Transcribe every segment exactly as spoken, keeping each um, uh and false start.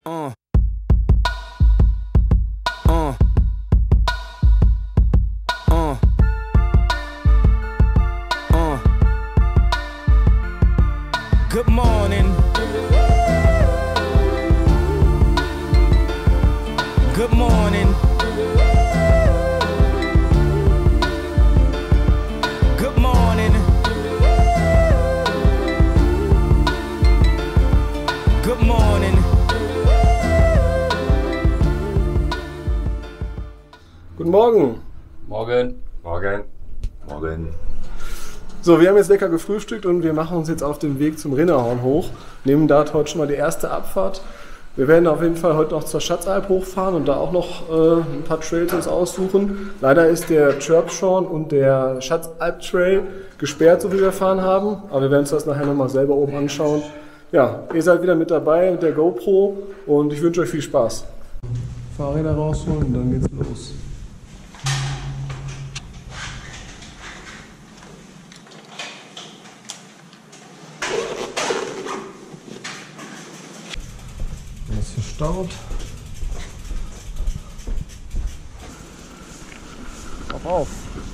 Uh. Uh. Uh. Uh. Good morning. Good morning. Good morning. Good morning. Guten Morgen. Morgen. Morgen. Morgen. So, wir haben jetzt lecker gefrühstückt und wir machen uns jetzt auf den Weg zum Rinnerhorn hoch. Nehmen da heute schon mal die erste Abfahrt. Wir werden auf jeden Fall heute noch zur Schatzalp hochfahren und da auch noch äh, ein paar Trails uns aussuchen. Leider ist der Chirpshorn und der Schatzalp Trail gesperrt, so wie wir erfahren haben. Aber wir werden uns das nachher nochmal selber oben anschauen. Ja, ihr seid wieder mit dabei mit der GoPro und ich wünsche euch viel Spaß. Fahrräder rausholen und dann geht's los. Alles verstaut. Auf, auf.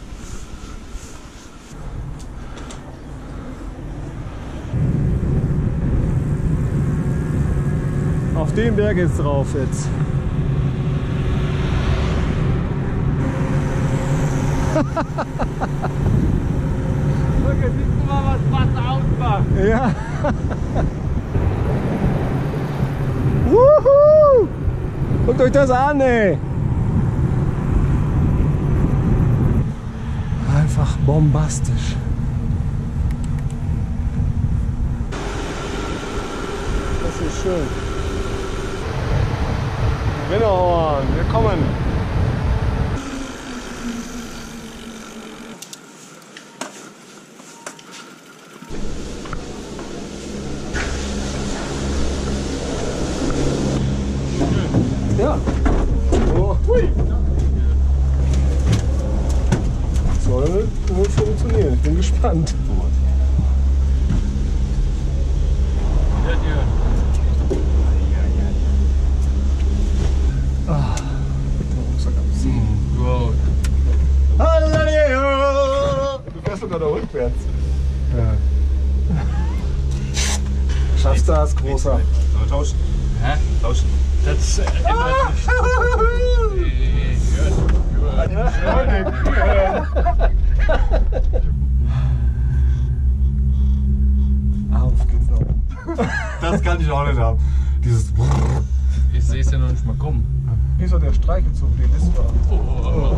Auf den Berg jetzt drauf jetzt. Guck, jetzt siehst du mal, was Wasser ausmacht. Ja. Wuhu! Guckt euch das an, ey! Einfach bombastisch. Das ist schön. Rinnerhorn, wir kommen! Ja. Oh. Hui. Soll wohl funktionieren. Ich bin gespannt. Ah. Du fährst sogar da rückwärts. Ja. Schaffst du das, Großer? Sollen wir tauschen? Hä? Tauschen? Das äh, immer Auf geht's noch. Das kann ich auch nicht haben. Dieses. Ich sehe es ja noch nicht mal kommen. Hier ist doch der Streichelzug, den ist da. Oh, oh, oh.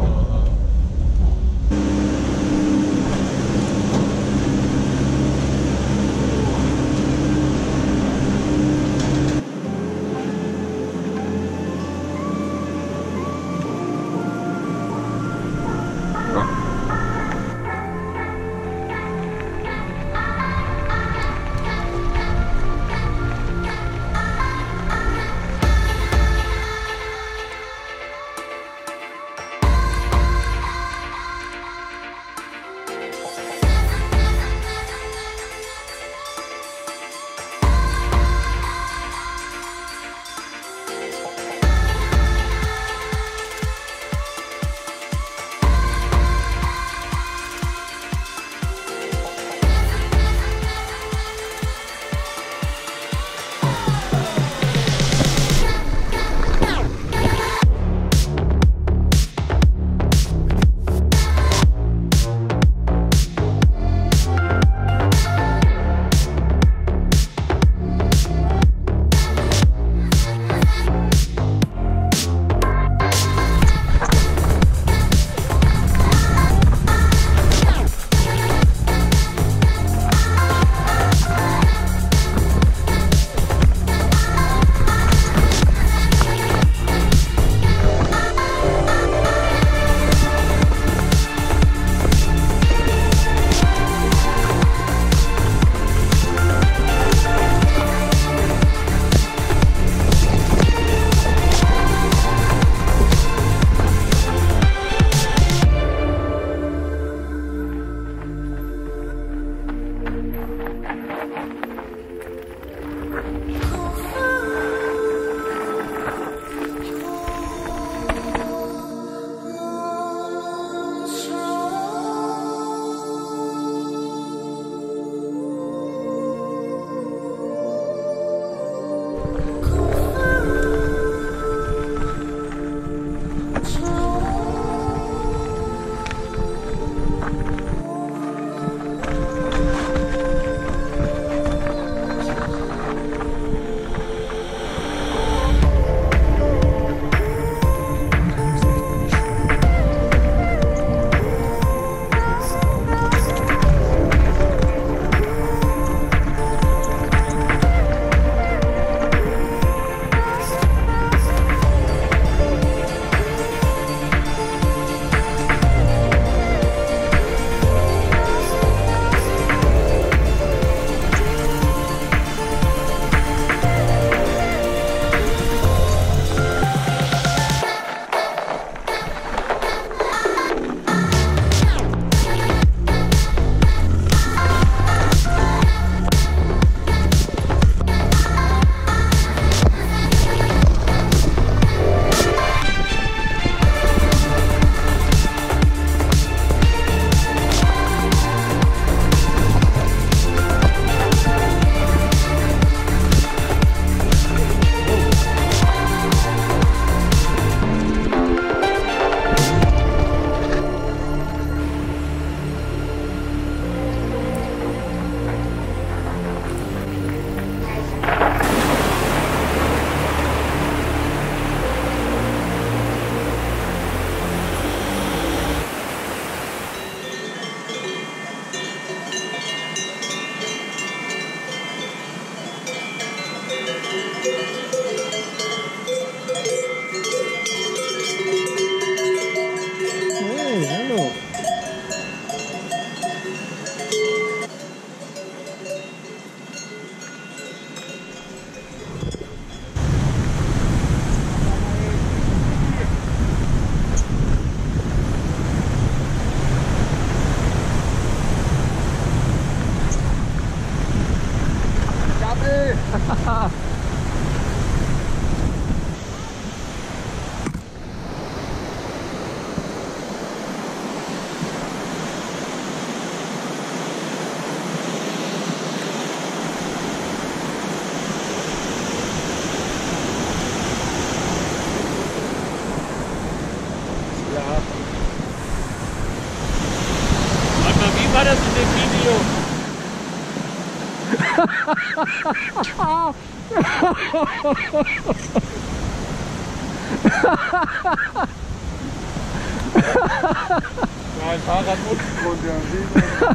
Mein Fahrrad unten drunter.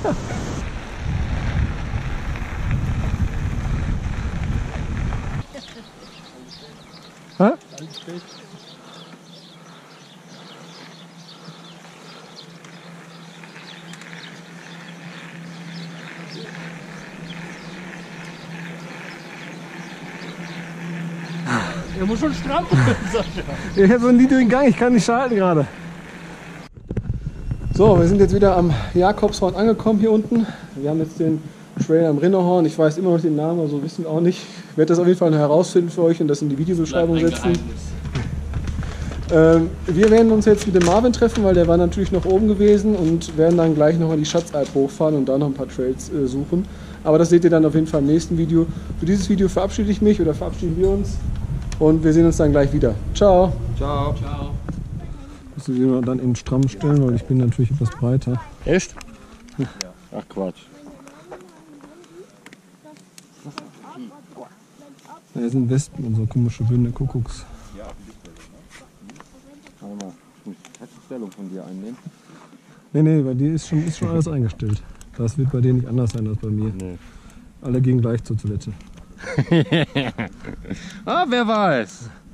Hä? Er muss schon stramm sein. Ich habe so einen niedrigen Gang, ich kann nicht schalten gerade. So, wir sind jetzt wieder am Jakobshorn angekommen hier unten. Wir haben jetzt den Trail am Rinnerhorn. Ich weiß immer noch den Namen, also wissen wir auch nicht. Ich werde das auf jeden Fall noch herausfinden für euch und das in die Videobeschreibung setzen. Ähm, wir werden uns jetzt mit dem Marvin treffen, weil der war natürlich noch oben gewesen und werden dann gleich noch an die Schatzalp hochfahren und da noch ein paar Trails äh, suchen. Aber das seht ihr dann auf jeden Fall im nächsten Video. Für dieses Video verabschiede ich mich oder verabschieden wir uns und wir sehen uns dann gleich wieder. Ciao! Ciao. Ciao. Musst du sie dann in stramm stellen, weil ich bin natürlich etwas breiter. Echt? Ach Quatsch. Da sind Wespen und so komische Bünde, Kuckucks. Warte mal, ich muss die Stellung von dir einnehmen. Nee, nee, bei dir ist schon, ist schon alles eingestellt. Das wird bei dir nicht anders sein als bei mir. Nee. Alle gehen gleich zur Toilette. Ah, wer weiß.